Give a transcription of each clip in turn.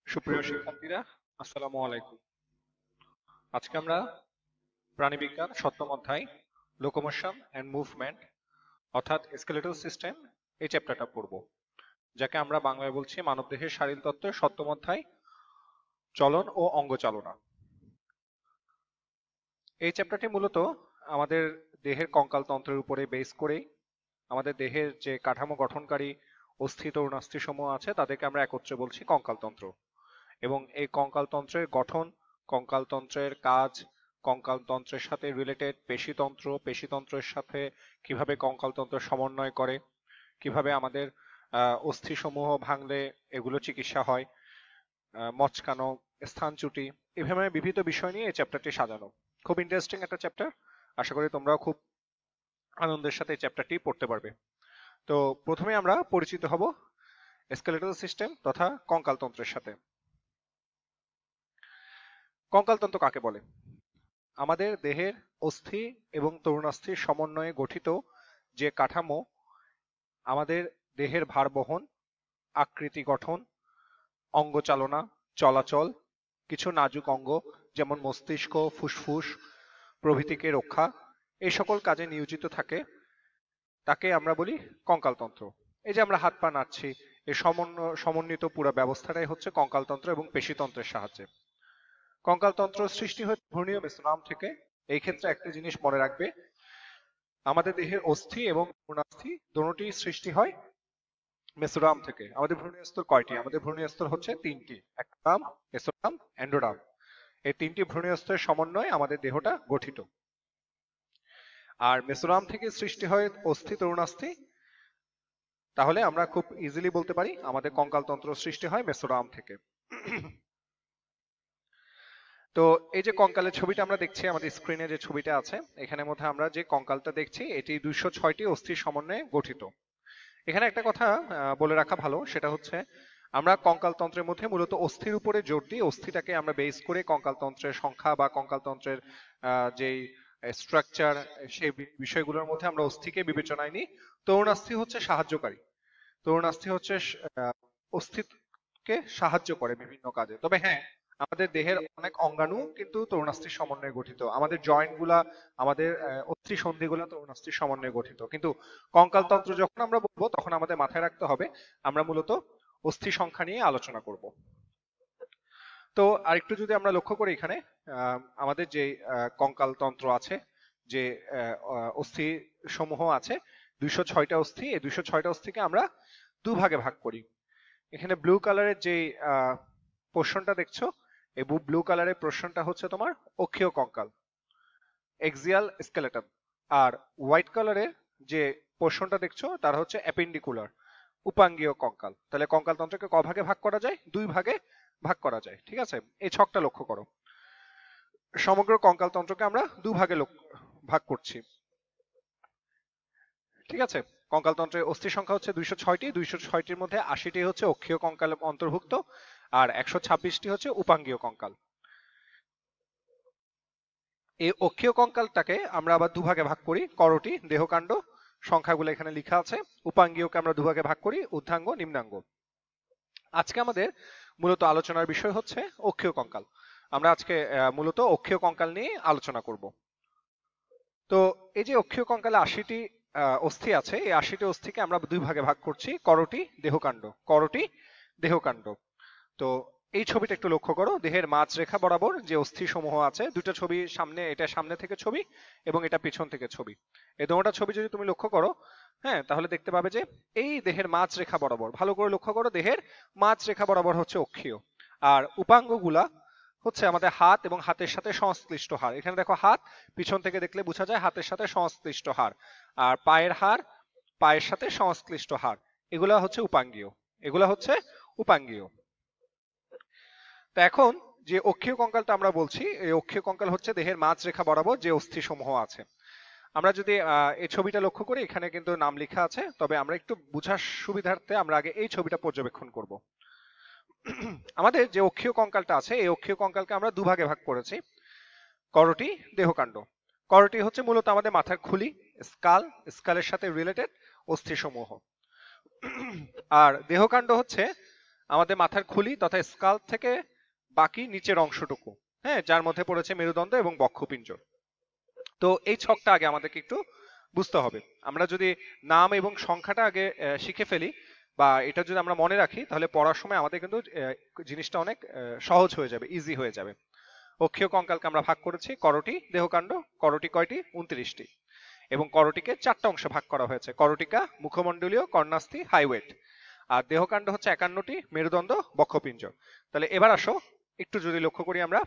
সুপ্রিয় শিক্ষার্থীরা, আসসালামু আলাইকুম। আজকে আমরা প্রাণীবিজ্ঞান সপ্তম অধ্যায় লোকোমোশন অ্যান্ড মুভমেন্ট অর্থাৎ স্কেলেটাল সিস্টেম এই চ্যাপ্টারটা পড়ব, যাকে আমরা বাংলায় বলছি মানবদেহের শারীরতত্ত্বের সপ্তম অধ্যায় চলন ও অঙ্গচালনা। এই চ্যাপ্টারটি মূলত আমাদের দেহের কঙ্কালতন্ত্রের উপরে বেস করে আমাদের দেহের যে কাঠামো গঠনকারী অস্থি তরুণাস্থি সমূহ আছে তাদেরকে আমরা একত্রে বলছি কঙ্কালতন্ত্র। এবং এই কঙ্কালতন্ত্রের গঠন, কঙ্কালতন্ত্রের কাজ, কঙ্কালতন্ত্রের সাথে রিলেটেড পেশিতন্ত্র, পেশিতন্ত্রের সাথে কিভাবে কঙ্কালতন্ত্র সমন্বয় করে, কিভাবে আমাদের অস্থিসমূহ ভাঙলে এগুলো চিকিৎসা হয়, মচকানো, স্থানচ্যুতি, এভাবে বিভিন্ন বিষয় নিয়ে এই চ্যাপ্টারটি সাজানো। খুব ইন্টারেস্টিং একটা চ্যাপ্টার। আশা করি তোমরাও খুব আনন্দের সাথে এই চ্যাপ্টারটি পড়তে পারবে। তো প্রথমে আমরা পরিচিত হব স্কেলেটাল সিস্টেম তথা কঙ্কালতন্ত্রের সাথে। কঙ্কালতন্ত্র কাকে বলে? আমাদের দেহের অস্থি এবং তরুণাস্থির সমন্বয়ে গঠিত যে কাঠামো আমাদের দেহের ভার বহন, আকৃতি গঠন, অঙ্গচালনা, চলাচল, কিছু নাজুক অঙ্গ যেমন মস্তিষ্ক, ফুসফুস প্রভৃতিকে রক্ষা, এই সকল কাজে নিয়োজিত থাকে, তাকে আমরা বলি কঙ্কালতন্ত্র। এই যে আমরা হাত পা নাড়ছি, এই সমন্বিত পুরো ব্যবস্থাটাই হচ্ছে কঙ্কালতন্ত্র এবং পেশিতন্ত্রের সাহায্যে। কঙ্কালতন্ত্র সৃষ্টি হয় ভ্রূণীয় মেসোরাম থেকে। এই ক্ষেত্রে একটা জিনিস মনে রাখবে, আমাদের দেহের অস্থি এবং ভ্রূণাস্থি দুটোই সৃষ্টি হয় মেসোরাম থেকে। আমাদের ভ্রূণীয় স্তর কয়টি? আমাদের ভ্রূণীয় স্তর হচ্ছে তিনটি: একটাম, মেসোরাম, এন্ডোরাম। এই তিনটি ভ্রূণীয় স্তরের সমন্বয়ে আমাদের দেহটা গঠিত। আর মেসোরাম থেকে সৃষ্টি হয় অস্থি তরুণাস্থি, তাহলে আমরা খুব ইজিলি বলতে পারি আমাদের কঙ্কালতন্ত্র সৃষ্টি হয় মেসোরাম থেকে। তো এই যে কঙ্কালের ছবিটা আমরা দেখছি, আমাদের স্ক্রিনে যে ছবিটা আছে, এখানের মধ্যে আমরা যে কঙ্কালটা দেখছি এটি 206টি অস্থির সমন্বয়ে গঠিত। এখানে একটা কথা বলে রাখা ভালো, সেটা হচ্ছে আমরা কঙ্কালতন্ত্রের মধ্যে মূলত অস্থির উপরে জোর দিই। অস্থিটাকে আমরা বেস করে কঙ্কালতন্ত্রের সংখ্যা বা কঙ্কালতন্ত্রের যেই স্ট্রাকচার, সেই বিষয়গুলোর মধ্যে আমরা অস্থিকে বিবেচনায় নিই। তরুণাস্থি হচ্ছে সাহায্যকারী। তরুণাস্থি হচ্ছে অস্থিকে সাহায্য করে বিভিন্ন কাজে। তবে হ্যাঁ, আমাদের দেহের অনেক অঙ্গাণু কিন্তু তরুণাস্থির সমন্বয়ে গঠিত। আমাদের জয়েন্ট গুলা, আমাদের অস্থি সন্ধি গুলা তরুণাস্থির সমন্বয়ে গঠিত। কিন্তু কঙ্কালতন্ত্র যখন আমরা বলবো তখন আমাদের মাথায় রাখতে হবে আমরা মূলত অস্থি সংখ্যা নিয়ে আলোচনা করব। তো আরেকটু যদি আমরা লক্ষ্য করি এখানে আমাদের যে কঙ্কালতন্ত্র আছে, যে অস্থি সমূহ আছে, 206টা অস্থি। এই 206টা অস্থিকে আমরা দুভাগে ভাগ করি। এখানে ব্লু কালারের যে পোর্শনটা দেখছো, এই ব্লু কালারের পোর্শনটা হচ্ছে তোমার অক্ষীয় কঙ্কাল, এক্সিয়াল স্কেলেটন। আর হোয়াইট কালারের যে পোর্শনটা দেখছো তার হচ্ছে অ্যাপেন্ডিকুলার, উপাঙ্গীয় কঙ্কাল। তাহলে কঙ্কালতন্ত্রকে ক ভাগে ভাগ করা যায়? দুই ভাগে ভাগ করা যায়। ঠিক আছে, এই ছকটা লক্ষ্য করো। সমগ্র কঙ্কালতন্ত্রকে আমরা দুভাগে ভাগ করছি। ঠিক আছে, কঙ্কালতন্ত্রের অস্থি সংখ্যা হচ্ছে 206টি। 206টির মধ্যে 80টি হচ্ছে অক্ষীয় কঙ্কাল অন্তর্ভুক্ত, আর 126টি হচ্ছে উপাঙ্গীয় কঙ্কাল। এই অক্ষীয় কঙ্কালটাকে আমরা আবার দুভাগে ভাগ করি, করটি, দেহকাণ্ড, সংখ্যাগুলো এখানে লেখা আছে। উপাঙ্গীয়কে আমরা দুভাগে ভাগ করি, ঊর্ধ্বাঙ্গ, নিম্নাঙ্গ। আজকে আমাদের মূলত আলোচনার বিষয় হচ্ছে অক্ষীয় কঙ্কাল। আমরা আজকে মূলত অক্ষীয় কঙ্কাল নিয়ে আলোচনা করব। তো এই যে অক্ষীয় কঙ্কালে 80টি অস্থি আছে, এই 80টি অস্থিকে আমরা দুই ভাগে ভাগ করছি, করটি, দেহকাণ্ড। করটি, দেহকাণ্ড। তো এই ছবিটা একটু লক্ষ্য করো, দেহের মাঝ রেখা বরাবর যে অস্থি সমূহ আছে, দুটো ছবি সামনে, এটা সামনে থেকে ছবি এবং এটা পিছন থেকে ছবি। এই দুটো ছবি যদি তুমি লক্ষ্য করো, হ্যাঁ, তাহলে দেখতে পাবে যে এই দেহের মাঝ রেখা বরাবর, ভালো করে লক্ষ্য করো, দেহের মাঝ রেখা বরাবর হচ্ছে অক্ষীয়। আর উপাঙ্গগুলা হচ্ছে আমাদের হাত এবং হাতের সাথে সংশ্লিষ্ট হাড়। এখানে দেখো হাত, পিছন থেকে দেখলে বোঝা যায় হাতের সাথে সংশ্লিষ্ট হাড়। আর পায়ের হাড়, পায়ের সাথে সংশ্লিষ্ট হাড়, এগুলা হচ্ছে উপাঙ্গীয়। এগুলা হচ্ছে উপাঙ্গীয়। তো এখন যে অক্ষীয় কঙ্কালটা আমরা বলছি, এই অক্ষীয় কঙ্কাল হচ্ছে দেহের মাঝ রেখা বরাবর যে অস্থি সমূহ আছে। আমরা যদি এই ছবিটা লক্ষ্য করি, এখানে কিন্তু নাম লেখা আছে, তবে আমরা একটু বোঝার সুবিধার্থে আমরা আগে এই ছবিটা পর্যবেক্ষণ করব। আমাদের যে অক্ষীয় কঙ্কালটা আছে, এই অক্ষীয় কঙ্কালকে আমরা দুভাগে ভাগ করেছি, করটি, দেহকাণ্ড। করটি হচ্ছে মূলত আমাদের মাথার খুলি, স্কাল, স্কালের সাথে রিলেটেড অস্থি সমূহ। আর দেহকাণ্ড হচ্ছে আমাদের মাথার খুলি তথা স্কাল থেকে বাকি নিচের অংশটুকু, হ্যাঁ, যার মধ্যে পড়েছে মেরুদণ্ড এবং বক্ষপিঞ্জর। তো এই ছকটা আগে আমাদেরকে একটু বুঝতে হবে। আমরা যদি নাম এবং সংখ্যাটা আগে শিখে ফেলি বা এটা যদি আমরা মনে রাখি, তাহলে পড়ার সময় আমাদের কিন্তু জিনিসটা অনেক সহজ হয়ে যাবে, ইজি হয়ে যাবে। অক্ষীয় কঙ্কালকে আমরা ভাগ করেছি করটি দেহকাণ্ড। করটি কয়টি? 29টি। এবং করটিকে 4টা অংশে ভাগ করা হয়েছে: করটিকা, মুখমণ্ডলীয়, কর্ণাস্থি, হাইওয়েট। আর দেহকাণ্ড হচ্ছে 51টি, মেরুদণ্ড, বক্ষপিঞ্জর। তাহলে এবার আসো একটু যদি লক্ষ্য করি আমরা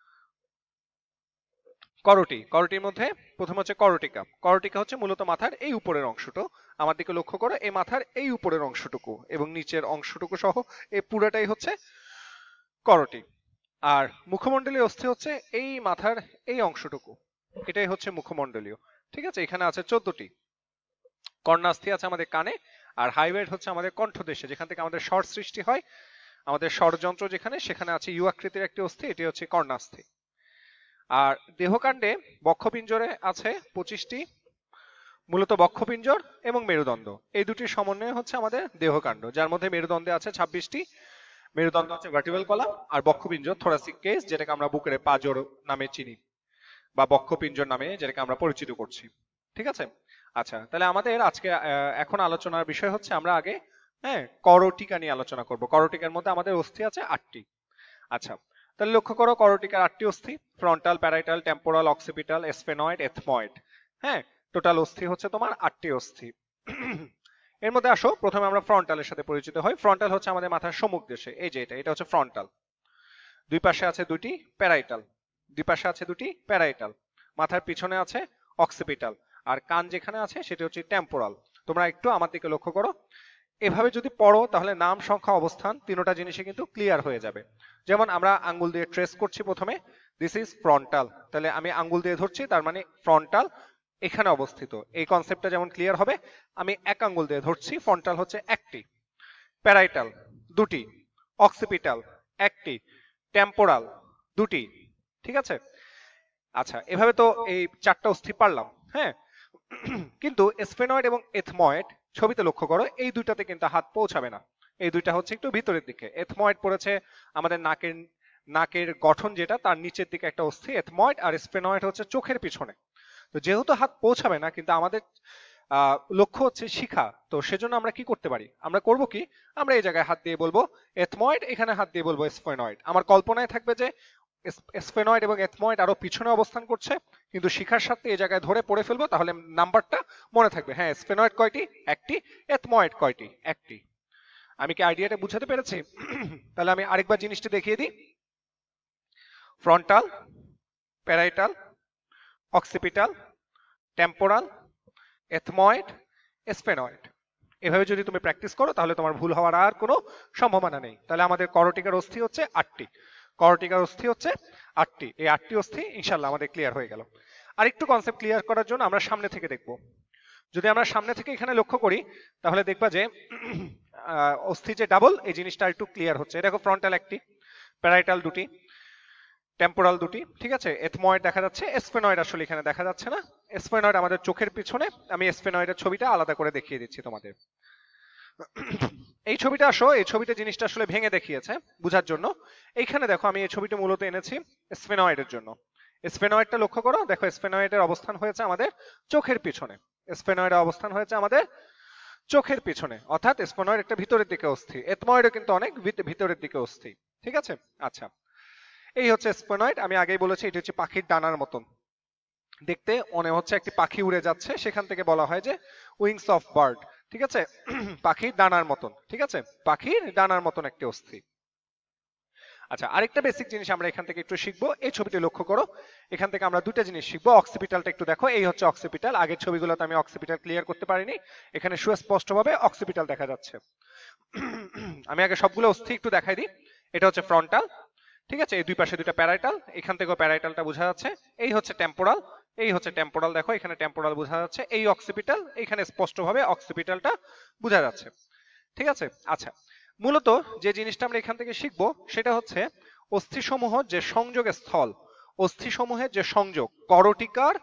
করটির মধ্যে প্রথম হচ্ছে করটিকা। করটিকা হচ্ছে মূলত মাথার এই উপরের অংশটা। আমার দিকে লক্ষ্য করো, এই মাথার এই উপরের অংশটুকু এবং নিচের অংশটুকু সহ এই পুরোটাই হচ্ছে করটি। আর মুখমণ্ডলীয় অস্থি হচ্ছে এই মাথার এই অংশটুকু, এটাই হচ্ছে মুখমণ্ডলীয়। ঠিক আছে, এখানে আছে 14টি। কর্ণাস্থি আছে আমাদের কানে, আর হাইওয়েট হচ্ছে আমাদের কণ্ঠদেশে, যেখান থেকে আমাদের স্বর সৃষ্টি হয়। আমাদের স্বরযন্ত্র যেখানে, সেখানে আছে ইউ আকৃতির একটি অস্থি, এটি হচ্ছে কর্ণাস্থি। আর দেহকাণ্ডে বক্ষপিঞ্জরে আছে 25টি, মূলত বক্ষপিঞ্জর এবং মেরুদণ্ড, এই দুটির সমন্বয় হচ্ছে আমাদের দেহকাণ্ড, যার মধ্যে মেরুদণ্ডে আছে 26টি। মেরুদণ্ড হচ্ছে ভার্টিব্রাল কলাম, আর বক্ষপিঞ্জর থোরাসিক কেস, যেটাকে আমরা বুকের পাঁজর নামে চিনি বা বক্ষপিঞ্জর নামে যেটাকে আমরা পরিচিত করছি। ঠিক আছে, আচ্ছা, তাহলে আমাদের আজকে এখন আলোচনার বিষয় হচ্ছে আমরা আগে, হ্যাঁ, করটিকা নিয়ে আলোচনা করব। করটিকার মধ্যে আমাদের অস্থি আছে 8টি। আচ্ছা, তাহলে লক্ষ্য করো, করটিকার 8টি অস্থি: frontal, parietal, temporal, occipital, sphenoid, ethmoid. হ্যাঁ, টোটাল অস্থি হচ্ছে তোমার 8টি অস্থি। এর মধ্যে আসো প্রথমে আমরা ফ্রন্টালের সাথে পরিচিত হই। ফ্রন্টাল হচ্ছে আমাদের মাথার সম্মুখ দেশে, এই যে এটা হচ্ছে ফ্রন্টাল। দুই পাশে আছে দুটি প্যারাইটাল, মাথার পিছনে আছে অক্সিপিটাল, আর কান যেখানে আছে সেটা হচ্ছে টেম্পোরাল। তোমরা একটু আমার দিকে লক্ষ্য করো, এভাবে যদি পড়ো তাহলে নাম, সংখ্যা, অবস্থান তিনটা জিনিসই কিন্তু ক্লিয়ার হয়ে যাবে। যেমন আমরা আঙ্গুল দিয়ে ট্রেস করছি প্রথমে, দিস ইজ ফ্রন্টাল, তাহলে আমি আঙ্গুল দিয়ে ধরছি, তার মানে ফ্রন্টাল এখানে অবস্থিত, এই কনসেপ্টটা যেমন ক্লিয়ার হবে। আমি এক আঙ্গুল দিয়ে ধরছি, ফ্রন্টাল হচ্ছে একটি, প্যারাইটাল দুটি, অক্সিপিটাল একটি, টেম্পোরাল দুটি। ঠিক আছে, আচ্ছা, এভাবে তো এই 4টা অস্থি পারলাম, হ্যাঁ। কিন্তু স্ফেনয়েড এবং এথময়েড ছবিতে লক্ষ্য করো, এই দুইটাতে কিন্তু হাত পৌঁছাবে না। এই দুইটা হচ্ছে একটু ভিতরের দিকে। এথময়েড পড়েছে আমাদের নাকের গঠন যেটা, তার নিচের দিকে একটা অস্থি এথময়েড, আর স্ফেনয়েড হচ্ছে চোখের পিছনে। তো যেহেতু হাত পৌঁছাবে না, কিন্তু আমাদের লক্ষ্য হচ্ছে শিখা, তো সেজন্য আমরা কি করতে পারি, আমরা করব কি, আমরা এই জায়গায় হাত দিয়ে বলবো এথময়েড, এখানে হাত দিয়ে বলবো স্ফেনয়েড। আমার কল্পনায় থাকবে যে স্ফেনয়েড এবং এথময়েড আরো পিছনে অবস্থান করছে, কিন্তু শিখার সাথে এই জায়গায় ধরে পড়ে ফেলবো, তাহলে নাম্বারটা মনে থাকবে। হ্যাঁ, স্ফেনয়েড কয়টি? একটি। এথময়েড কয়টি? একটি। আমি কি আইডিয়াটা বুঝাতে পেরেছি? তাহলে আমি আরেকবার জিনিসটা দেখিয়ে দিই। Frontal, parietal, occipital, temporal, ethmoid, sphenoid. এভাবে যদি তুমি প্র্যাকটিস করো তাহলে তোমার ভুল হওয়ার আর কোনো সম্ভাবনা নেই। তাহলে আমাদের করটিকার অস্থি হচ্ছে 8টি। এই 8টি অস্থি ইনশাল্লাহ আমাদের ক্লিয়ার হয়ে গেল। আর একটু কনসেপ্ট ক্লিয়ার করার জন্য আমরা সামনে থেকে দেখব। যদি আমরা সামনে থেকে এখানে লক্ষ্য করি তাহলে দেখবা যে অস্থি যে ডাবল, এই জিনিসটা একটু ক্লিয়ার হচ্ছে। দেখো, ফ্রন্টাল একটি, প্যারাইটাল দুটি, টেম্পোরাল দুটি। ঠিক আছে, এথময়েড দেখা যাচ্ছে, স্ফেনয়েড আসলে এখানে দেখা যাচ্ছে না। স্ফেনয়েড আমাদের চোখের পিছনে, আমি স্ফেনয়েডের ছবিটা আলাদা করে দেখিয়ে দিচ্ছি তোমাদের। এই ছবিটা আসো, এই ছবিটা জিনিসটা আসলে ভেঙে দেখিয়েছে বোঝার জন্য। এইখানে দেখো, আমি এই ছবিটা মূলত এনেছি স্ফেনয়েডের জন্য। স্ফেনয়েডটা লক্ষ্য করো, দেখো স্ফেনয়েডের অবস্থান হয়েছে আমাদের চোখের পিছনে। স্ফেনয়েডের অবস্থান হয়েছে আমাদের চোখের পিছনে, অর্থাৎ স্ফেনয়েড একটা ভিতরের দিকে অস্থি, এথময়েডও কিন্তু অনেক ভিতরের দিকে অস্থি। ঠিক আছে, আচ্ছা, এই হচ্ছে স্ফেনয়েড। আমি আগেই বলেছি এটা হচ্ছে পাখির ডানার মতন দেখতে, মনে হচ্ছে একটি পাখি উড়ে যাচ্ছে, সেখান থেকে বলা হয় যে উইংস অফ বার্ড। ঠিক আছে, পাখির ডানার মতন। ঠিক আছে, পাখির ডানার মতন একটি অস্থি। আচ্ছা, আরেকটা বেসিক জিনিস আমরা এখান থেকে একটু শিখবো। এই ছবিটি লক্ষ্য করো, এখান থেকে আমরা দুটো জিনিস শিখবো। অক্সিপিটালটা একটু দেখো, এই হচ্ছে অক্সিপিটাল। আগের ছবিগুলোতে আমি অক্সিপিটাল ক্লিয়ার করতে পারিনি, এখানে সুস্পষ্টভাবে অক্সিপিটাল দেখা যাচ্ছে। আমি আগে সবগুলো অস্থি একটু দেখাই দিই। এটা হচ্ছে ফ্রন্টাল, ঠিক আছে, এই দুই পাশে দুইটা প্যারাইটাল, এখান থেকেও প্যারাইটালটা বোঝা যাচ্ছে। এই হচ্ছে টেম্পোরাল, দেখো এখানে টেম্পোরাল বোঝা যাচ্ছে। এই অক্সিপিটাল, এখানে স্পষ্টভাবে অক্সিপিটালটা বোঝা যাচ্ছে। ঠিক আছে, আচ্ছা, মূলত যে জিনিসটা আমরা এখান থেকে শিখবো সেটা হচ্ছে অস্থিসমূহ যে সংযোগ স্থল, অস্থিসমূহের যে সংযোগ, করটিকার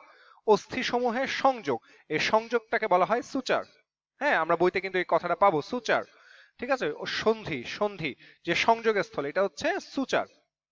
অস্থিসমূহের সংযোগ, এই সংযোগটাকে বলা হয় সুচার। হ্যাঁ, আমরা বইতে কিন্তু এই কথাটা পাবো, সুচার। ঠিক আছে, ও সন্ধি সন্ধি যে সংযোগের স্থল, এটা হচ্ছে সুচার।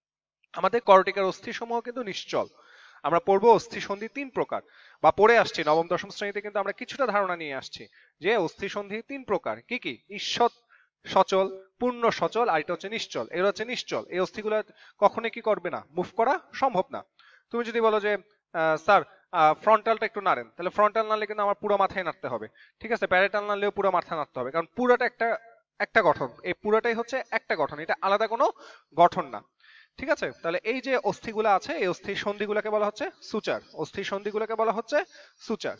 আমাদের করটিকার অস্থি সমূহ কিন্তু নিশ্চল। আমরা পড়বো অস্থি সন্ধি তিন প্রকার, বা পড়ে আসছি নবম দশম শ্রেণীতে, কিন্তু আমরা কিছুটা ধারণা নিয়ে আসছি যে অস্থি সন্ধি তিন প্রকার। কি কি? ঈষৎ সচল, পূর্ণ সচল, আর এটা হচ্ছে নিশ্চল। এর হচ্ছে নিশ্চল, এই অস্থিগুলো কখনো কি করবে না, মুভ করা সম্ভব না। তুমি যদি বলো যে স্যার ফ্রন্টালটা একটু নাড়েন, তাহলে ফ্রন্টাল নাড়লে কিন্তু আমার পুরো মাথায় নাড়তে হবে। ঠিক আছে, প্যারাটাল নাড়লেও পুরো মাথা নাড়তে হবে, কারণ পুরোটা একটা একটা গঠন, এই পুরোটাই হচ্ছে একটা গঠন, এটা আলাদা কোনো গঠন না। ঠিক আছে, তাহলে এই যে অস্থিগুলো আছে, এই অস্থির সন্ধিগুলোকে বলা হচ্ছে সুচার, অস্থির সন্ধিগুলোকে বলা হচ্ছে সুচার।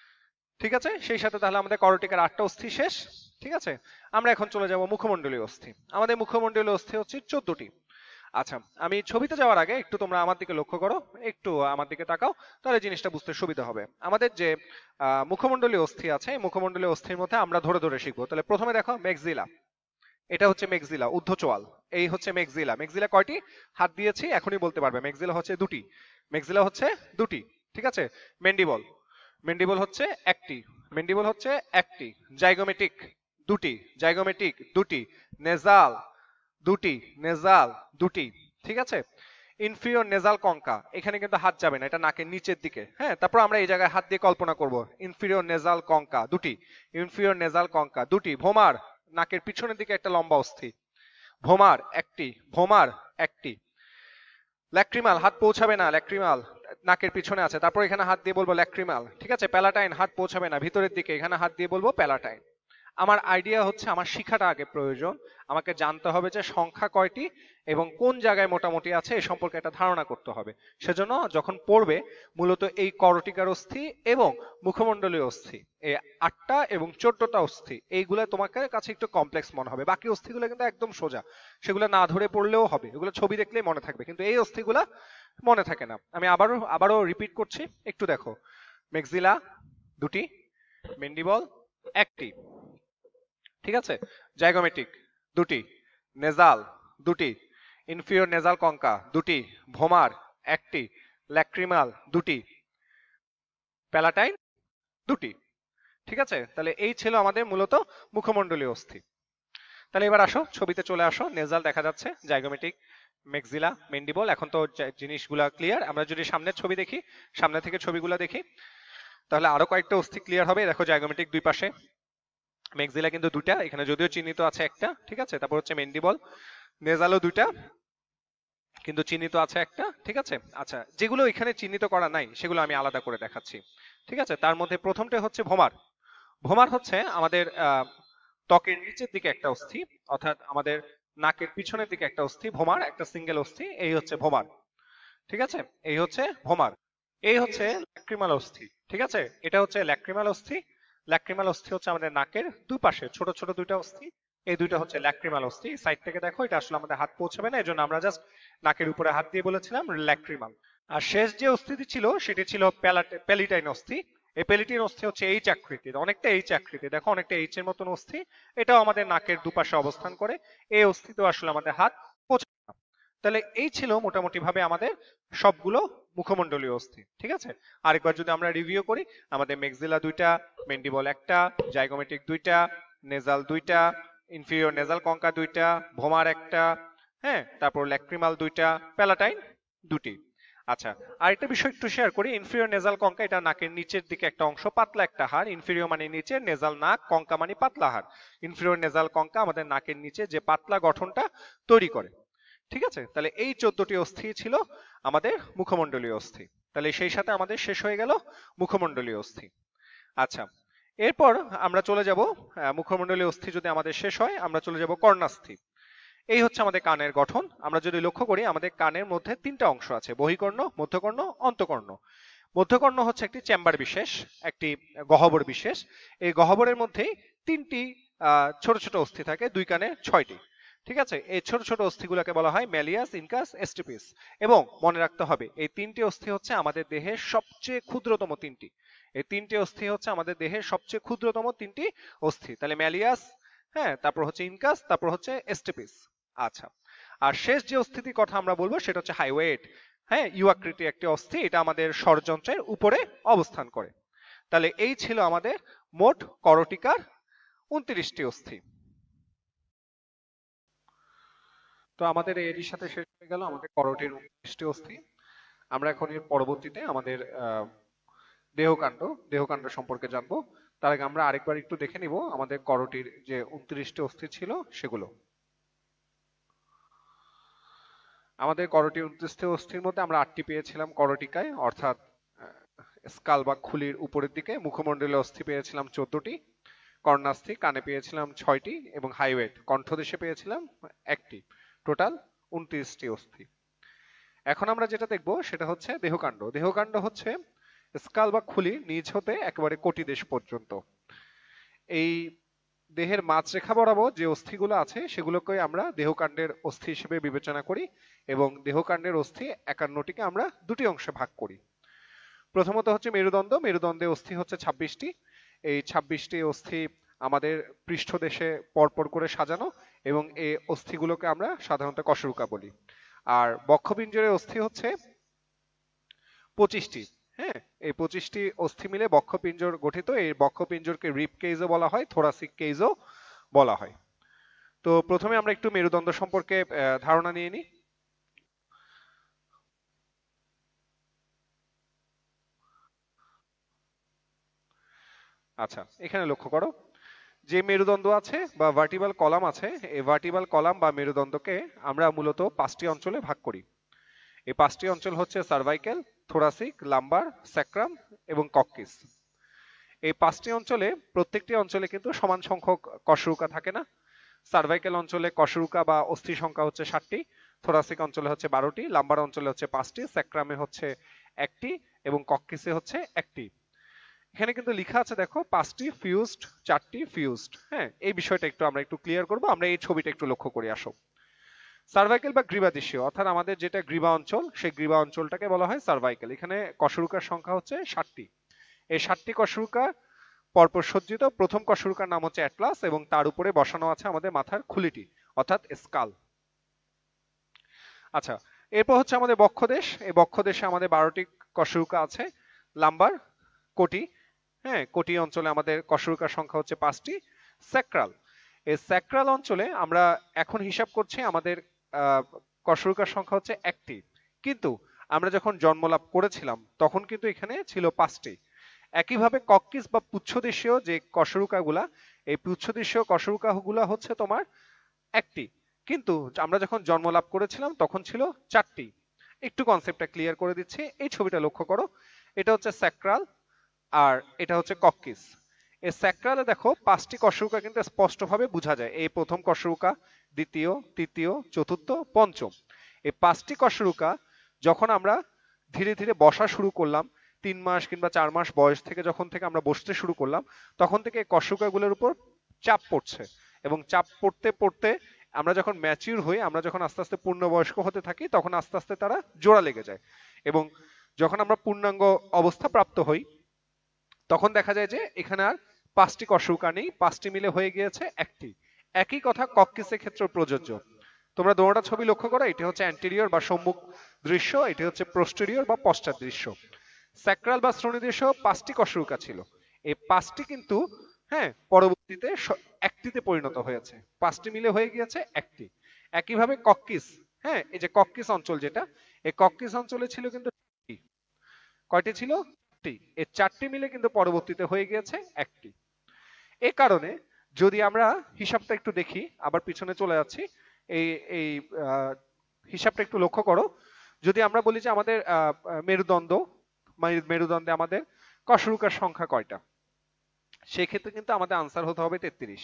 ঠিক আছে, সেই সাথে তাহলে আমাদের করটিকার 8টা অস্থি শেষ। ঠিক আছে, আমরা এখন চলে যাব মুখমণ্ডলীয় অস্থি। আমাদের মুখমণ্ডলীয় অস্থি হচ্ছে 14টি। আচ্ছা, আমি ছবিতে যাওয়ার আগে একটু তোমরা আমার দিকে লক্ষ্য করো, একটু আমার দিকে তাকাও, তাহলে জিনিসটা বুঝতে সুবিধা হবে। আমাদের যে মুখমণ্ডলীয় অস্থি আছে, এই মুখমণ্ডলীয় অস্থির মধ্যে আমরা ধরে ধরে শিখবো। তাহলে প্রথমে দেখো মেক্সিলা, এটা হচ্ছে মেক্সিলা, ঊর্ধ্বচোয়াল। এই হচ্ছে মেক্সিলা। মেক্সিলা কয়টি? হাত দিয়েছি, এখনই বলতে পারবে। মেক্সিলা হচ্ছে দুটি, মেক্সিলা হচ্ছে দুটি। ঠিক আছে, মেন্ডিবল, মেন্ডিবল হচ্ছে একটি, মেন্ডিবল হচ্ছে একটি। জাইগোমেটিক দুটি, জাইগোমেটিক দুটি। নেজাল দুটি, নেজাল দুটি। ঠিক আছে, ইনফিরিয়র নেজাল কঙ্কা, এখানে কিন্তু হাত যাবে না, এটা নাকের নিচের দিকে। হ্যাঁ, তারপর আমরা এই জায়গায় হাত দিয়ে কল্পনা করব, ইনফিরিয়র নেজাল কঙ্কা দুটি, ইনফিরিয়র নেজাল কঙ্কা দুটি। ভোমার, নাকের পিছনের দিকে একটা লম্বা অস্থি, ভোমার একটি, ভোমার একটি। ল্যাক্রিমাল, হাত পৌঁছাবে না, ল্যাক্রিমাল নাকের পিছনে আছে, তারপর এখানে হাত দিয়ে বলবো ল্যাক্রিমাল। ঠিক আছে, প্যালাটাইন, হাত পৌঁছাবে না ভিতরের দিকে, এখানে হাত দিয়ে বলবো প্যালাটাইন। আমার আইডিয়া হচ্ছে আমার শিখাটা আগে প্রয়োজন, আমাকে জানতে হবে যে সংখ্যা কয়টি এবং কোন জায়গায় মোটামুটি আছে এ সম্পর্কে একটা ধারণা করতে হবে। সেজন্য যখন পড়বে মূলত এই করটিকার অস্থি এবং মুখমণ্ডলীয় অস্থি, এই 8টা এবং 14টা অস্থি, এইগুলা তোমাকে কাছে একটু কমপ্লেক্স মনে হবে। বাকি অস্থিগুলো কিন্তু একদম সোজা, সেগুলো না ধরে পড়লেও হবে, এগুলো ছবি দেখলেই মনে থাকবে, কিন্তু এই অস্থিগুলা মনে থাকে না। আমি আবারও রিপিট করছি, একটু দেখো। মেক্সিলা দুটি, মেন্ডিবল একটি, ঠিক আছে, জাইগোমেটিক দুটি, নেজাল দুটি, ইনফিরিয়র নেজাল কঙ্কা দুটি, ভোমার একটি, ল্যাক্রিমাল দুটি, প্যালাটাইন দুটি। ঠিক আছে, তাহলে এই ছিল আমাদের মূলত মুখমণ্ডলীয় অস্থি। তাহলে এবার আসো, ছবিতে চলে আসো। নেজাল দেখা যাচ্ছে, জাইগোমেটিক, মেক্সিলা, মেন্ডিবল। এখন তো জিনিসগুলা ক্লিয়ার। আমরা যদি সামনের ছবি দেখি, সামনে থেকে ছবিগুলা দেখি, তাহলে আরো কয়েকটা অস্থি ক্লিয়ার হবে। দেখো জাইগোমেটিক দুই পাশে, মেক্সিলা কিন্তু দুটা, এখানে যদিও চিহ্নিত আছে একটা। ঠিক আছে, তারপর হচ্ছে মেন্ডিবল, নেজালও দুইটা কিন্তু চিহ্নিত আছে একটা। ঠিক আছে, আচ্ছা, যেগুলো এখানে চিহ্নিত করা নাই সেগুলো আমি আলাদা করে দেখাচ্ছি। ঠিক আছে, তার মধ্যে প্রথমটা হচ্ছে ভোমার। ভোমার হচ্ছে আমাদের ত্বকের নিচের দিকে একটা অস্থি, অর্থাৎ আমাদের নাকের পিছনের দিকে একটা অস্থি। ভোমার একটা সিঙ্গেল অস্থি, এই হচ্ছে ভোমার। ঠিক আছে, এই হচ্ছে ভোমার। এই হচ্ছে ল্যাক্রিমাল অস্থি। ঠিক আছে, এটা হচ্ছে ল্যাক্রিমাল অস্থি। ল্যাক্রিমাল অস্থি হচ্ছে আমাদের নাকের দুই পাশে ছোট ছোট দুইটা অস্থি, এই দুইটা হচ্ছে ল্যাক্রিমাল অস্থি। সাইড থেকে দেখো, এটা আসলে আমাদের হাত পৌঁছাবে না, এজন্য আমরা জাস্ট নাকের উপরে হাত দিয়ে বলেছিলাম ল্যাক্রিমাল। আর শেষ যে অস্থিটি ছিল সেটি ছিল প্যালিটাইন অস্থি। এই প্যালিটাইন অস্থি হচ্ছে এইচ আকৃতির, অনেকটা এইচ আকৃতির, দেখো অনেকটা এইচ এর মতন অস্থি। এটাও আমাদের নাকের দুপাশে অবস্থান করে। এই অস্থিতেও আসলে আমাদের হাত পৌঁছাবে না। তাহলে এই ছিল মোটামুটি ভাবে আমাদের সবগুলো মুখমণ্ডলীয় অস্থি। ঠিক আছে, আরেকবার যদি আমরা রিভিউ করি, আমাদের মেক্সিলা দুইটা, মেন্ডিবল একটা, জাইগোমেটিক দুইটা, নেজাল দুইটা, ইনফিরিয়র নেজাল কঙ্কা দুইটা, ভোমার একটা, হ্যাঁ, তারপর ল্যাক্রিমাল দুইটা, প্যালাটাইন দুটি। আচ্ছা, আরেকটা বিষয় একটু শেয়ার করি। ইনফিরিয়র নেজাল কঙ্কা, এটা নাকের নিচের দিকে একটা অংশ, পাতলা একটা হাড়। ইনফিরিয়র মানে নিচে, নেজাল নাক, কঙ্কা মানে পাতলা হাড়। ইনফিরিয়র নেজাল কঙ্কা আমাদের নাকের নিচে যে পাতলা গঠনটা তৈরি করে। ঠিক আছে, তাহলে এই 14টি অস্থি ছিল আমাদের মুখমণ্ডলীয় অস্থি। তাহলে সেই সাথে আমাদের শেষ হয়ে গেল মুখমণ্ডলীয় অস্থি। আচ্ছা, এরপর আমরা চলে যাব, মুখমণ্ডলীয় অস্থি যদি আমাদের শেষ হয়, আমরা চলে যাব কর্ণাস্থি। এই হচ্ছে আমাদের কানের গঠন। আমরা যদি লক্ষ্য করি, আমাদের কানের মধ্যে তিনটা অংশ আছে, বহিকর্ণ, মধ্যকর্ণ, অন্তকর্ণ। মধ্যকর্ণ হচ্ছে একটি চেম্বার বিশেষ, একটি গহ্বর বিশেষ। এই গহ্বরের মধ্যেই তিনটি ছোট ছোট অস্থি থাকে, দুই কানে 6টি। ঠিক আছে, এই ছোট ছোট অস্থিগুলোকে বলা হয় ম্যালিয়াস, ইনকাস, স্টেপিস। এবং মনে রাখতে হবে, এই তিনটি অস্থি হচ্ছে আমাদের দেহের সবচেয়ে ক্ষুদ্রতম তিনটি। এই তিনটি অস্থি হচ্ছে আমাদের দেহের সবচেয়ে ক্ষুদ্রতম তিনটি অস্থি। তাহলে ম্যালিয়াস, হ্যাঁ, তারপর হচ্ছে ইনকাস, তারপর হচ্ছে স্টেপিস। আচ্ছা, আর শেষ যে অস্থিটির কথা আমরা বলবো সেটা হচ্ছে হাইওয়েট। হ্যাঁ, ইউ আকৃতি একটি অস্থি, এটা আমাদের স্বরযন্ত্রের উপরে অবস্থান করে। তাহলে এই ছিল আমাদের মোট করটিকার 29টি অস্থি। তো আমাদের এরই সাথে শেষ হয়ে গেল আমাদের করোটির 29টি অস্থি। আমরা এখন এর পরবর্তীতে আমাদের দেহকাণ্ড দেহকাণ্ড সম্পর্কে জানবো। তার আগে আমরা আরেকবার একটু দেখে নিব আমাদের করোটির যে 29টি অস্থি ছিল সেগুলো। আমাদের করোটির 29টি অস্থির মধ্যে আমরা 8টি পেয়েছিলাম করোটিকায়, অর্থাৎ স্কাল বা খুলির উপরের দিকে। মুখমণ্ডলে অস্থি পেয়েছিলাম 14টি, কর্ণাস্থি কানে পেয়েছিলাম 6টি, এবং হাইওয়েট কণ্ঠদেশে পেয়েছিলাম 1টি। টোটাল 29টি অস্থি। এখন আমরা যেটা দেখব সেটা হচ্ছে দেহকাণ্ড। দেহকাণ্ড হচ্ছে স্কাল বা খুলি নিচ হতে একেবারে কটিদেশ পর্যন্ত। এই দেহের মাঝরেখা বরাবর যে অস্থিগুলো আছে সেগুলোকে আমরা দেহকাণ্ডের অস্থি হিসেবে বিবেচনা করি, এবং দেহকাণ্ডের অস্থি 51টিকে আমরা দুটি অংশে ভাগ করি। প্রথমত হচ্ছে মেরুদণ্ড। মেরুদণ্ডে অস্থি হচ্ছে 26টি। এই 26টি অস্থি আমাদের পৃষ্ঠদেশে পরপর করে সাজানো, এবং এই অস্থিগুলোকে আমরা সাধারণত কশরুকা বলি। আর বক্ষপিঞ্জরের অস্থি হচ্ছে 25টি। হ্যাঁ, এই 25টি অস্থি মিলে বক্ষপিঞ্জর গঠিত। এই বক্ষপিঞ্জরকে রিব কেজও বলা হয়, থোরাসিক কেজও বলা হয়। তো প্রথমে আমরা একটু মেরুদণ্ড সম্পর্কে ধারণা নিয়ে নিই। আচ্ছা, এখানে লক্ষ্য করো যে মেরুদণ্ড আছে বা ভার্টিবাল কলাম আছে, এই ভার্টিবাল কলাম বা মেরুদণ্ডকে আমরা মূলত 5টি অঞ্চলে ভাগ করি। এই 5টি অঞ্চল হচ্ছে সার্ভাইকেল, থোরাসিক, লাম্বার, স্যাক্রাম এবং কক্কিস। এই 5টি অঞ্চলে প্রত্যেকটি অঞ্চলে কিন্তু সমান সংখ্যক কশরুকা থাকে না। সার্ভাইকেল অঞ্চলে কশরুকা বা অস্থি সংখ্যা হচ্ছে 7টি, থোরাসিক অঞ্চলে হচ্ছে 12টি, লাম্বার অঞ্চলে হচ্ছে 5টি, স্যাক্রামে হচ্ছে 1টি, এবং কক্কিসে হচ্ছে 1টি। এখানে কিন্তু লেখা আছে দেখো 5টি ফিউজড, 4টি ফিউজড। হ্যাঁ, এই বিষয়টা একটু আমরা একটু ক্লিয়ার করব। আমরা এই ছবিটা একটু লক্ষ্য করি আসো। সার্ভাইকেল বা গ্রীবাদেশীয়, অর্থাৎ আমাদের যেটা গ্রীবা অঞ্চল, সেই গ্রীবা অঞ্চলটাকে বলা হয় সার্ভাইকেল। এখানে কশরুকার সংখ্যা হচ্ছে 7টি। এই 7টি কশরুকা পরপর সজ্জিত। প্রথম কশরুকার নাম হচ্ছে অ্যাটলাস, এবং তার উপরে বসানো আছে আমাদের মাথার খুলিটি, অর্থাৎ স্কাল। আচ্ছা, এরপর হচ্ছে আমাদের বক্ষদেশ। এই বক্ষদেশে আমাদের 12টি কশরুকা আছে। লাম্বার, কোটি। হ্যাঁ, কোটি অঞ্চলে আমাদের কশরুকার সংখ্যা হচ্ছে 5টি। স্যাক্রাল, এই স্যাক্রাল অঞ্চলে আমরা এখন হিসাব করছি আমাদের কশরুকার সংখ্যা হচ্ছে 1টি, কিন্তু আমরা যখন জন্মলাভ করেছিলাম তখন কিন্তু এখানে ছিল 5টি। একইভাবে কক্কিস বা পুচ্ছদেশীয় যে কশরুকাগুলা, এই পুচ্ছদেশীয় কশরুকাগুলা হচ্ছে তোমার 1টি, কিন্তু আমরা যখন জন্মলাভ করেছিলাম তখন ছিল 4টি। একটু কনসেপ্টটা ক্লিয়ার করে দিচ্ছি। এই ছবিটা লক্ষ্য করো, এটা হচ্ছে স্যাক্রাল আর এটা হচ্ছে কক্কিস। এই স্যাক্রালে দেখো 5টি কশরুকা কিন্তু স্পষ্টভাবে বোঝা যায়। এই প্রথম কশরুকা, দ্বিতীয়, তৃতীয়, চতুর্থ, পঞ্চম। এই 5টি কশরুকা যখন আমরা ধীরে ধীরে বসা শুরু করলাম, 3 মাস কিংবা 4 মাস বয়স থেকে যখন থেকে আমরা বসতে শুরু করলাম, তখন থেকে কশরুকাগুলোর উপর চাপ পড়ছে, এবং চাপ পড়তে পড়তে আমরা যখন ম্যাচিউর হই, আমরা যখন আস্তে আস্তে পূর্ণবয়স্ক হতে থাকি, তখন আস্তে আস্তে তারা জোড়া লেগে যায়, এবং যখন আমরা পূর্ণাঙ্গ অবস্থা প্রাপ্ত হই তখন দেখা যায় যে এখানে আর 5টি কশরুকা নেই, 5টি মিলে হয়ে গিয়েছে 1টি। একই কথা কক্কিসের ক্ষেত্রে প্রযোজ্য। তোমরা দোনোটা ছবি লক্ষ্য করো, এটি হচ্ছে অ্যান্টেরিয়র বা সম্মুখ দৃশ্য, এটি হচ্ছে পোস্টেরিয়র বা পশ্চাৎ দৃশ্য। স্যাক্রাল বা শ্রোণীদেশে 5টি কশরুকা ছিল। এই 5টি কিন্তু হ্যাঁ পরবর্তীতে 1টিতে পরিণত হয়েছে। 5টি মিলে হয়ে গিয়েছে 1টি। একইভাবে কক্কিস, হ্যাঁ, এই যে কক্কিস অঞ্চল যেটা, এই কক্কিস অঞ্চলে ছিল কিন্তু কয়টি ছিল? 4টি। এই 4টি মিলে কিন্তু পরবর্তীতে হয়ে গিয়েছে 1টি। এই কারণে যদি আমরা হিসাবটা একটু দেখি, আবার পিছনে চলে যাচ্ছি, এই এই হিসাবটা একটু লক্ষ্য করো। যদি আমরা বলি যে আমাদের মেরুদণ্ড, মেরুদণ্ডে আমাদের কশরুকার সংখ্যা কয়টা, সেক্ষেত্রে কিন্তু আমাদের আনসার হতে হবে 33।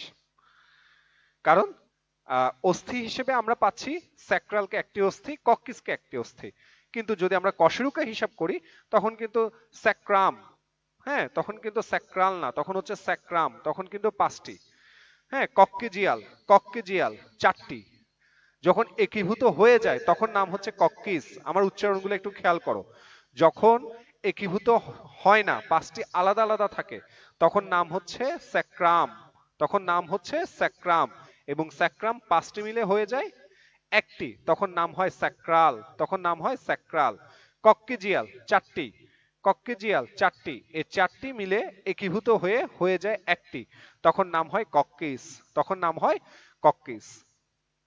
কারণ অস্থি হিসেবে আমরা পাচ্ছি স্যাক্রালকে 1টি অস্থি, কক্কিসকে 1টি অস্থি, কিন্তু যদি আমরা কশরুকা হিসাব করি তখন কিন্তু স্যাক্রাম, হ্যাঁ, তখন কিন্তু স্যাক্রাল না, তখন হচ্ছে স্যাক্রাম, তখন কিন্তু 5টি। হ্যাঁ, কক্কেজিয়াল, কক্কেজিয়াল 4টি। যখন একীভূত হয়ে যায় তখন নাম হচ্ছে কক্কিস। আমার উচ্চারণগুলো একটু খেয়াল করো। যখন একীভূত হয় না, 5টি আলাদা আলাদা থাকে, তখন নাম হচ্ছে স্যাক্রাম, তখন নাম হচ্ছে স্যাক্রাম, এবং স্যাক্রাম 5টি মিলে হয়ে যায় 1টি, তখন নাম হয় স্যাক্রাল, তখন নাম হয় স্যাক্রাল। কক্কেজিয়াল 4টি, কক্কেজিয়াল 4টি, এই 4টি মিলে একীভূত হয়ে হয়ে যায় 1টি, তখন নাম হয় কক্কিস, তখন নাম হয় কক্কিস।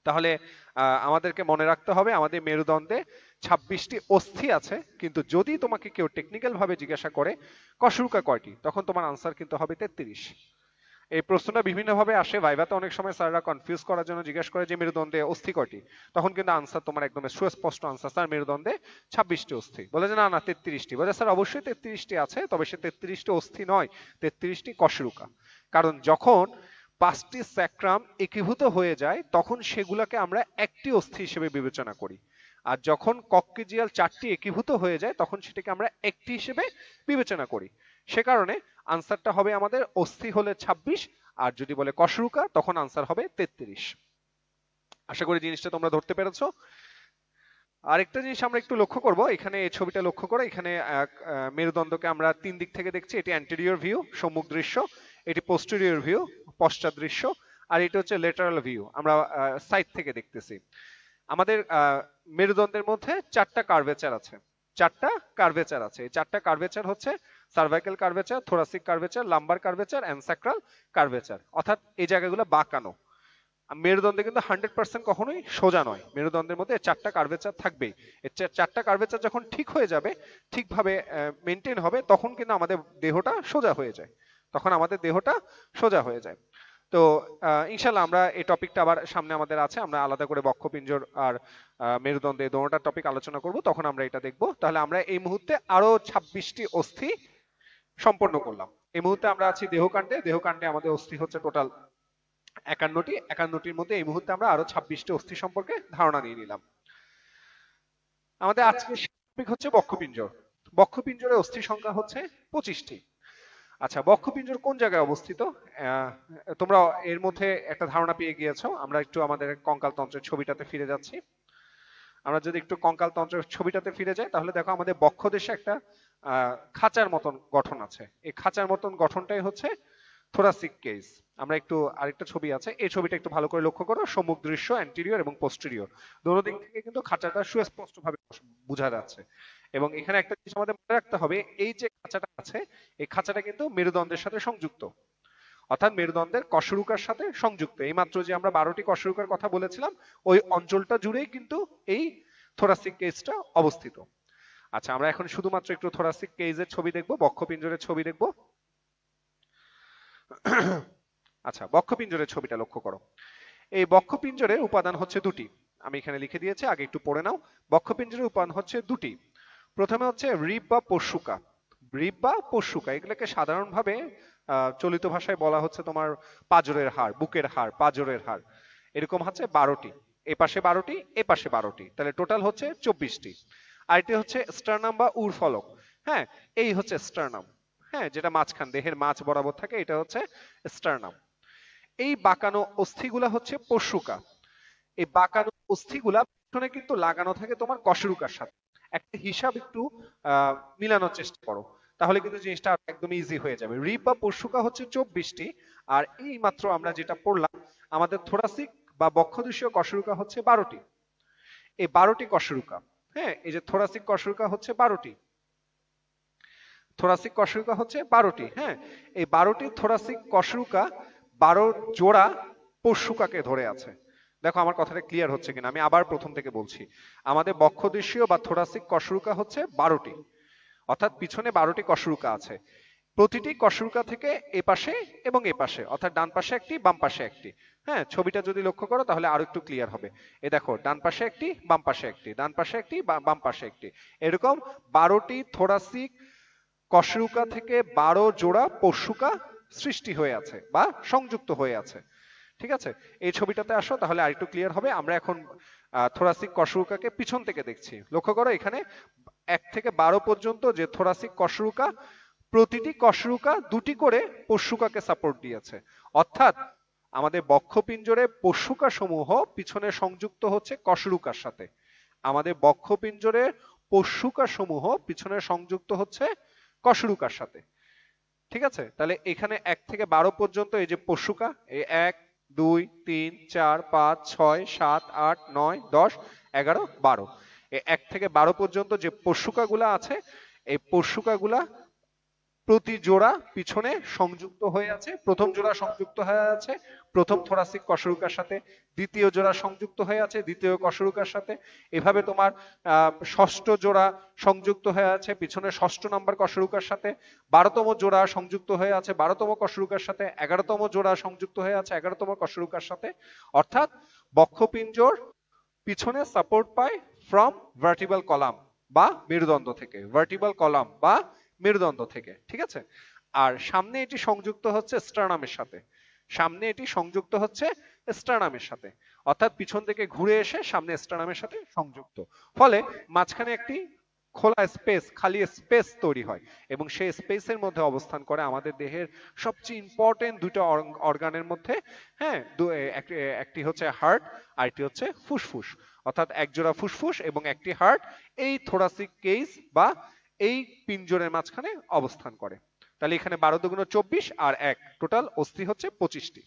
তাহলে আমাদেরকে মনে রাখতে হবে আমাদের মেরুদণ্ডে 26টি অস্থি আছে, কিন্তু যদি তোমাকে কেউ টেকনিক্যাল ভাবে জিজ্ঞাসা করে কশরুকা কয়টি, তখন তোমার আনসার কিন্তু হবে 33। এই প্রশ্নটা বিভিন্ন ভাবে আসে ভাইভাতে, অনেক সময় স্যাররা কনফিউজ করার জন্য জিজ্ঞেস করে যে মেরুদণ্ডে অস্থি কয়টি, তখন কিন্তু আনসার তোমার একদম সুস্পষ্ট আনসার, স্যার মেরুদণ্ডে 26টি অস্থি। বলে যে না না 33টি, বলে স্যার অবশ্যই 33টি আছে, তবে সে 33টি অস্থি নয়, 33টি কশরুকা। কারণ যখন 5টি স্যাক্রাম একীভূত হয়ে যায় তখন সেগুলোকে আমরা একটি অস্থি হিসেবে বিবেচনা করি, আর যখন কক্সিজিয়াল 4টি একীভূত হয়ে যায় তখন সেটাকে আমরা একটি হিসেবে বিবেচনা করি। সে কারণে আনসারটা হবে আমাদের অস্থি হলে 26, আর যদি বলে কশরুকা তখন আনসার হবে 33। আশা করি জিনিসটা তোমরা ধরতে পেরেছো। আরেকটা জিনিস আমরা একটু লক্ষ্য করব, এখানে এই ছবিটা লক্ষ্য করো, এখানে মেরুদণ্ডকে আমরা 3 দিক থেকে দেখছি। এটি অ্যান্টেরিয়র ভিউ, সম্মুখ দৃশ্য, এটি পোস্টেরিয়র ভিউ, পশ্চাৎ দৃশ্য, আর এটা হচ্ছে লেটারাল ভিউ, আমরা সাইড থেকে দেখতেছি। আমাদের মেরুদণ্ডের মধ্যে 4টা কার্ভেচার আছে, 4টা কার্ভেচার আছে। এই 4টা কার্ভেচার হচ্ছে cervical curvature, thoracic curvature, lumbar curvature and sacral curvature, অর্থাৎ এই জায়গাগুলো বাঁকানো। মেরুদণ্ডে কিন্তু 100% কখনোই সোজা নয়, মেরুদণ্ডের মধ্যে 4টা কার্ভেচার থাকবেই। এই 4টা কার্ভেচার যখন ঠিক হয়ে যাবে, ঠিকভাবে মেনটেন হবে, তখন কিন্তু আমাদের দেহটা সোজা হয়ে যায়, তখন আমাদের দেহটা সোজা হয়ে যায়। তো ইনশাল্লাহ আমরা এই টপিকটা আবার সামনে আমাদের আছে, আমরা আলাদা করে বক্ষপিঞ্জর আর মেরুদণ্ডে দোনোটার টপিক আলোচনা করব, তখন আমরা এটা দেখব। তাহলে আমরা এই মুহূর্তে আরো 26টি অস্থি সম্পন্ন করলাম। এই মুহূর্তে আমরা আছি দেহকাণ্ডে, দেহকাণ্ডে আমাদের অস্থি হচ্ছে টোটাল 51টি, 51টির মধ্যে এই মুহূর্তে আমরা আরো 26টি অস্থি সম্পর্কে ধারণা নিয়ে নিলাম। আমাদের আজকের টপিক হচ্ছে বক্ষপিঞ্জর। বক্ষপিঞ্জরের অস্থি সংখ্যা হচ্ছে 25টি। আচ্ছা, বক্ষপিঞ্জর কোন জায়গায় অবস্থিত? তোমরা এর মধ্যে একটা ধারণা পেয়ে গিয়েছো। আমরা একটু আমাদের কঙ্কালতন্ত্রের ছবিটাতে ফিরে যাচ্ছি। আমরা যদি একটু কঙ্কালতন্ত্রের ছবিটাতে ফিরে যাই, তাহলে দেখো আমাদের বক্ষদেশে একটা খাঁচার মতন গঠন আছে। এই খাঁচার মতন গঠনটাই হচ্ছে থোরাসিক কেজ। আমরা একটু আরেকটা ছবি আছে, এই ছবিটা একটু ভালো করে লক্ষ্য করো, সম্মুখ দৃশ্য, অ্যান্টেরিয়র এবং পোস্টেরিয়র, দোনো দিক থেকে কিন্তু খাঁচাটা সুস্পষ্ট ভাবে বোঝা যাচ্ছে। এবং এখানে একটা জিনিস আমাদের মনে রাখতে হবে, এই যে খাঁচাটা আছে, এই খাঁচাটা কিন্তু মেরুদণ্ডের সাথে সংযুক্ত, অর্থাৎ মেরুদণ্ডের কশরুকার সাথে সংযুক্ত। এইমাত্র যে আমরা 12টি কশরুকার কথা বলেছিলাম, ওই অঞ্চলটা জুড়েই কিন্তু এই থোরাসিক কেজটা অবস্থিত। আচ্ছা, আমরা এখন শুধুমাত্র একটু থোরাসিক কেজের ছবি দেখবো, বক্ষপিঞ্জরের ছবি দেখবো। আচ্ছা, বক্ষপিঞ্জরের ছবিটা লক্ষ্য করো। এই বক্ষপিঞ্জরের উপাদান হচ্ছে দুটি, আমি এখানে লিখে দিয়েছি, আগে একটু পড়ে নাও। বক্ষপিঞ্জরের উপাদান হচ্ছে দুটি। প্রথমে হচ্ছে রিব বা পশুকা। রিব বা পশুকা এগুলোকে সাধারণভাবে চলিত ভাষায় বলা হচ্ছে তোমার পাঁজরের হাড়, বুকের হাড়, পাঁজরের হাড়। এরকম হচ্ছে 12টি, এ পাশে 12টি, এ পাশে 12টি, তাহলে টোটাল হচ্ছে 24টি। আর এটি হচ্ছে স্টার্নাম বা উরফলক। হ্যাঁ, এই হচ্ছে স্টার্নাম, হ্যাঁ, যেটা মাঝখান দেহের মাঝ বরাবর থাকে, এটা হচ্ছে স্টার্নাম। এই বাঁকানো অস্থিগুলা হচ্ছে পশুকা। এই বাঁকানো অস্থিগুলা পিছনে কিন্তু লাগানো থাকে তোমার কশরুকার সাথে। একটা হিসাব একটু মিলানোর চেষ্টা করো, তাহলে কিন্তু জিনিসটা একদম ইজি হয়ে যাবে। রিব বা পশুকা হচ্ছে 24টি, আর এই মাত্র আমরা যেটা পড়লাম আমাদের থোরাসিক বা বক্ষদেশীয় কশরুকা হচ্ছে 12টি। এই 12টি কশরুকা, হ্যাঁ, এই যে থোরাসিক কশরুকা হচ্ছে 12টি, থোরাসিক কশরুকা হচ্ছে 12টি। হ্যাঁ, এই 12টি থোরাসিক কশরুকা 12 জোড়া পশুকাকে ধরে আছে। দেখো আমার কথাটা ক্লিয়ার হচ্ছে কিনা, আমি আবার প্রথম থেকে বলছি। আমাদের বক্ষদেশীয় বা থোরাসিক কশরুকা হচ্ছে 12টি, অর্থাৎ পিছনে 12টি কশরুকা আছে। প্রতিটি কশরুকা থেকে এ পাশে এবং এ পাশে, অর্থাৎ ডান পাশে একটি, বাম পাশে একটি। হ্যাঁ, ছবিটা যদি লক্ষ্য করো তাহলে আরো একটু ক্লিয়ার হবে। এই দেখো, ডান পাশে একটি, বাম পাশে একটি, ডান পাশে একটি, বাম পাশে একটি, এরকম 12টি থোরাসিক কশরুকা থেকে 12 জোড়া পশুকা সৃষ্টি হয়ে আছে বা সংযুক্ত হয়ে আছে। ঠিক আছে, এই ছবিটাতে আসো তাহলে আরেকটু ক্লিয়ার হবে। আমরা এখন থোরাসিক কশরুকাকে পিছন থেকে দেখছি। লক্ষ্য করো এখানে 1 থেকে 12 পর্যন্ত যে থোরাসিক কশরুকা, প্রতিটি কশরুকা দুটি করে পশুকাকে সাপোর্ট দিয়েছে, অর্থাৎ আমাদের বক্ষপিঞ্জরে পশুকা সমূহ পিছনে সংযুক্ত হচ্ছে কশরুকার সাথে। আমাদের বক্ষপিঞ্জরে পশুকা সমূহ পিছনে সংযুক্ত হচ্ছে কশরুকার সাথে। ঠিক আছে, তাহলে এখানে 1 থেকে 12 পর্যন্ত এই যে পশুকা, এই 1 2 3 4 5 6 7 8 9 10 11 12, এই 1 থেকে 12 পর্যন্ত যে পশুকাগুলা আছে, এই পশুকাগুলা প্রতি জোড়া পিছনে সংযুক্ত হয়ে আছে, প্রথম জোড়া সংযুক্ত হয়ে আছে প্রথম থোরাসিক কশেরুকার সাথে, দ্বিতীয় জোড়া সংযুক্ত হয়ে আছে দ্বিতীয় কশেরুকার সাথে, এভাবে তোমার ষষ্ঠ জোড়া সংযুক্ত হয়ে আছে পিছনে ষষ্ঠ নাম্বার কশেরুকার সাথে, 12তম জোড়া সংযুক্ত হয়ে আছে 12তম কশেরুকার সাথে, 11তম জোড়া সংযুক্ত হয়ে আছে 11তম কশেরুকার সাথে। অর্থাৎ বক্ষপিঞ্জর পিছনে সাপোর্ট পায় ফ্রম ভার্টিব্রাল কলাম বা মেরুদণ্ড থেকে, ভার্টিব্রাল কলাম বা মেরুদণ্ড থেকে, ঠিক আছে। আর সামনে এটি সংযুক্ত হচ্ছে স্টার্নামের সাথে, সামনে এটি সংযুক্ত হচ্ছে স্টার্নামের সাথে, অর্থাৎ পিছন থেকে ঘুরে এসে সামনে স্টার্নামের সাথে সংযুক্ত, ফলে মাঝখানে একটি খোলা স্পেস, খালি স্পেস তৈরি হয় এবং সেই স্পেসের মধ্যে অবস্থান করে আমাদের দেহের সবচেয়ে ইম্পর্টেন্ট দুটো অর্গানের মধ্যে, হ্যাঁ, একটি হচ্ছে হার্ট আর একটি হচ্ছে ফুসফুস, অর্থাৎ একজোড়া ফুসফুস এবং একটি হার্ট এই থোরাসিক কেজ বা এই পিঞ্জরের মাঝখানে অবস্থান করে। তাহলে এখানে 12 দুগুণ 24 আর 1 টোটাল অস্থি হচ্ছে 25টি।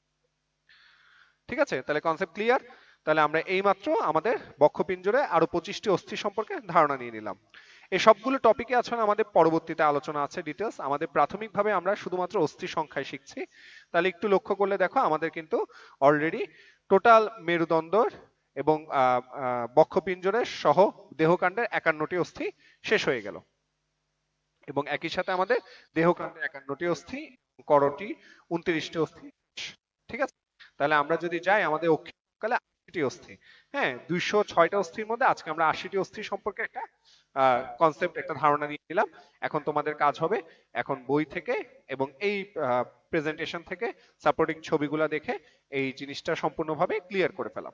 ঠিক আছে, তাহলে কনসেপ্ট ক্লিয়ার। তাহলে আমরা এইমাত্র আমাদের বক্ষপিঞ্জরে আরো 25টি অস্থি সম্পর্কে ধারণা নিয়ে নিলাম। এই সবগুলো টপিকে আছে আমাদের পরবর্তীতে আলোচনা আছে ডিটেলস। আমাদের প্রাথমিকভাবে আমরা শুধুমাত্র অস্থি সংখ্যায় শিখছি। তাহলে একটু লক্ষ্য করলে দেখো আমাদের কিন্তু অলরেডি টোটাল মেরুদণ্ড এবং বক্ষপিঞ্জরের সহ দেহকাণ্ডের 51টি অস্থি শেষ হয়ে গেল এবং একই সাথে আমাদের দেহকাণ্ডের 51টি অস্থি, করটি 29টি অস্থি। ঠিক আছে, তাহলে আমরা যদি যাই আমাদের অক্ষিকালে 80টি অস্থি, হ্যাঁ, 206টা অস্থির মধ্যে আজকে আমরা 80টি অস্থি সম্পর্কে একটা কনসেপ্ট, একটা ধারণা নিয়ে নিলাম। এখন তোমাদের কাজ হবে এখন বই থেকে এবং এই প্রেজেন্টেশন থেকে সাপোর্টিং ছবিগুলো দেখে এই জিনিসটা সম্পূর্ণভাবে ক্লিয়ার করে ফেলা।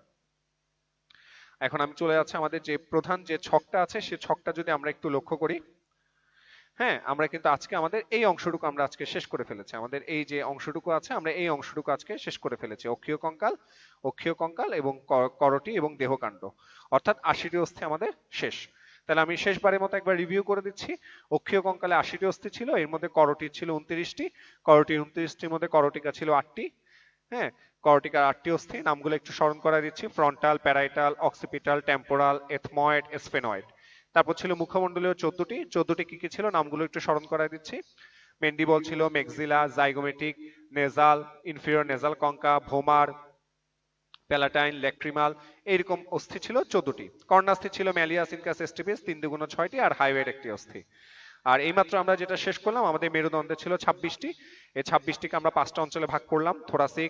এখন আমি চলে যাচ্ছি আমাদের যে প্রধান যে ছকটা আছে সেই ছকটা যদি আমরা একটু লক্ষ্য করি, হ্যাঁ, আমরা কিন্তু আজকে আমাদের এই অংশটুকু আমরা আজকে শেষ করে ফেলেছি। আমাদের এই যে অংশটুকু আছে আমরা এই অংশটুকু আজকে শেষ করে ফেলেছি, অক্ষীয় কঙ্কাল এবং করটি এবং দেহকাণ্ড, অর্থাৎ 80টি অস্থি আমাদের শেষ। তাহলে আমি শেষবারের মতো একবার রিভিউ করে দিচ্ছি। অক্ষীয় কঙ্কালে 80টি অস্থি ছিল, এর মধ্যে করটির ছিল 29টি, করটির 29টির মধ্যে করটিকা ছিল 8টি, হ্যাঁ, করটিকার 8টি অস্থি নামগুলো একটু স্মরণ করা দিচ্ছি, frontal, parietal, occipital, temporal, ethmoid, sphenoid. তারপর ছিল মুখমণ্ডলীয় 14টি কি কি ছিল নামগুলো একটু স্মরণ করায় দিচ্ছি। মেন্ডিবল ছিল, maxilla, zygomatic, nasal, inferior nasal concha, vomer, palatine, lacrimal, এইরকম অস্থি ছিল 14টি। কর্ণাস্থি ছিল ম্যালিয়াস, ইনকাস, এস্টিপিস, 3 দুগুণ 6টি আর হাইওয়েড একটি অস্থি। আর এইমাত্র আমরা যেটা শেষ করলাম আমাদের মেরুদণ্ডে ছিল 26টি, এই 26টিকে আমরা 5টা অঞ্চলে ভাগ করলাম, thoracic,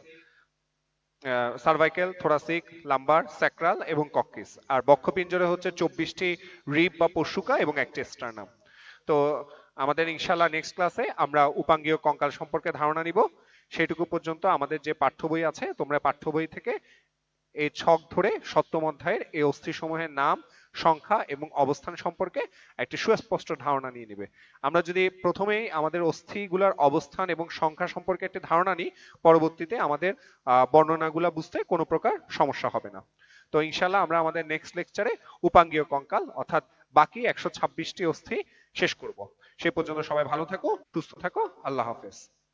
cervical, thoracic, lumbar, sacral এবং কক্কিস। আর বক্ষপিঞ্জরে হচ্ছে 24টি রিব বা পশুকা এবং একটি স্টার্নাম। তো আমাদের ইনশাআল্লাহ নেক্সট ক্লাসে আমরা উপাঙ্গীয় কঙ্কাল সম্পর্কে ধারণা নিব। সেইটুকু পর্যন্ত আমাদের যে পাঠ্য বই আছে তোমরা পাঠ্য বই থেকে এই ছক ধরে সপ্তম অধ্যায়ের এই অস্থিসমূহের নাম, সংখ্যা এবং অবস্থান সম্পর্কে একটি সুস্পষ্ট ধারণা নিয়ে নেবে। আমরা যদি প্রথমেই আমাদের অস্থিগুলোর অবস্থান এবং সংখ্যা সম্পর্কে একটি ধারণা নিই, পরবর্তীতে আমাদের বর্ণনাগুলো বুঝতে কোনো প্রকার সমস্যা হবে না। তো ইনশাআল্লাহ আমরা আমাদের নেক্সট লেকচারে উপাঙ্গীয় কঙ্কাল অর্থাৎ বাকি 126টি অস্থি শেষ করব। সে পর্যন্ত সবাই ভালো থাকো, সুস্থ থাকো, আল্লাহ হাফেজ।